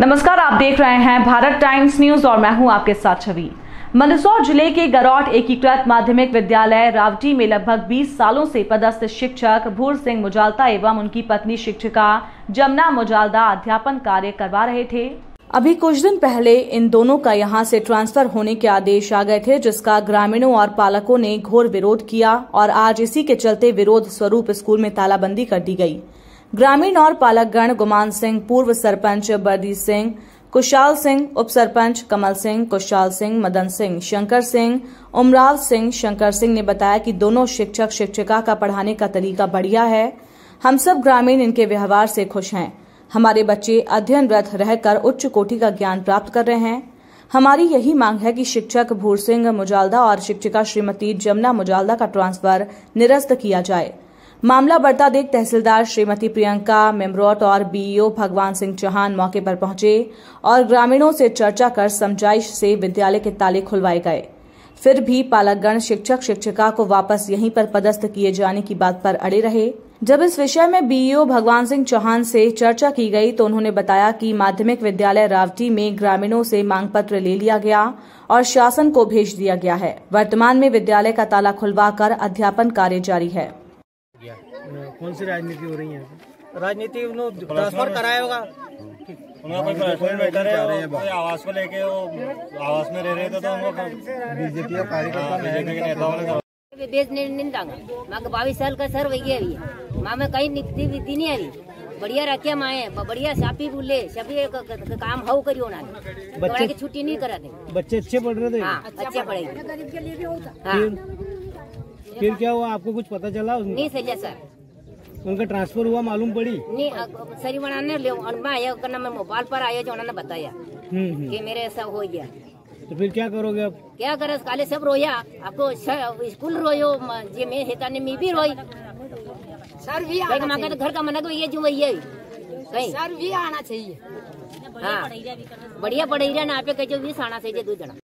नमस्कार, आप देख रहे हैं भारत टाइम्स न्यूज और मैं हूं आपके साथ छवि। मंदसौर जिले के गरौट एकीकृत माध्यमिक विद्यालय रावटी में लगभग 20 सालों से पदस्थ शिक्षक भूर सिंह मुजालता एवं उनकी पत्नी शिक्षिका जमुना मुजालदा अध्यापन कार्य करवा रहे थे। अभी कुछ दिन पहले इन दोनों का यहां से ट्रांसफर होने के आदेश आ गए थे, जिसका ग्रामीणों और पालकों ने घोर विरोध किया और आज इसी के चलते विरोध स्वरूप स्कूल में तालाबंदी कर दी गई। ग्रामीण और पालकगण गुमान सिंह, पूर्व सरपंच बर्दी सिंह, कुशाल सिंह, उप सरपंच कमल सिंह, कुशाल सिंह, मदन सिंह, शंकर सिंह, उमराव सिंह, शंकर सिंह ने बताया कि दोनों शिक्षक शिक्षिका का पढ़ाने का तरीका बढ़िया है। हम सब ग्रामीण इनके व्यवहार से खुश हैं। हमारे बच्चे अध्ययनरत रहकर उच्च कोटि का ज्ञान प्राप्त कर रहे हैं। हमारी यही मांग है कि शिक्षक भूर सिंह मुजालदा और शिक्षिका श्रीमती जमुना मुजालदा का ट्रांसफर निरस्त किया जाए। मामला बढ़ता देख तहसीलदार श्रीमती प्रियंका मेमरोट और बीईओ भगवान सिंह चौहान मौके पर पहुंचे और ग्रामीणों से चर्चा कर समझाइश से विद्यालय के ताले खुलवाए गए। फिर भी पालकगण शिक्षक शिक्षिका को वापस यहीं पर पदस्थ किए जाने की बात पर अड़े रहे। जब इस विषय में बीईओ भगवान सिंह चौहान से चर्चा की गई तो उन्होंने बताया कि माध्यमिक विद्यालय रावटी में ग्रामीणों से मांग पत्र ले लिया गया और शासन को भेज दिया गया है। वर्तमान में विद्यालय का ताला खुलवाकर अध्यापन कार्य जारी है। कौन सी राजनीति हो रही है? राजनीति ट्रांसफर कराया होगा। आवास को लेके वो आवास में रह रहे थे तो उनको बीजेपी और कार्यकर्ता बीजेपी के नेताओं ने बेचने नहीं दांगा। माँ 22 साल का सर वही है। माँ में कहीं निकती विधि नहीं आई। बढ़िया रखे माए बढ़िया सापी बोले सभी काम हाउ करियो ना। बच्चे की छुट्टी नहीं करा दे। बच्चे अच्छे पढ़ रहे थे। हाँ, अच्छे पढ़ेंगे। गरीब के लिए भी होता। फिर क्या हुआ? आपको कुछ पता चला? नहीं सजा सर। उनका ट्रांसफर हुआ मालूम पड़ी? नहीं, सरी बनाने ले आया करना। मैं मोबाइल पर आया जो उन्होंने बताया कि मेरे ऐसा हो गया। तो फिर क्या करोगे अब? क्या करे? काले सब रोया। आपको स्कूल रोयो जे मैं हेता ने मैं भी रोई। सर भी घर का मन को ये जो वही है कहीं सर भी आना चाहिए। हाँ, बढ़िया पढ़ाई ना आप कह जो भी आना चाहिए 2 जना।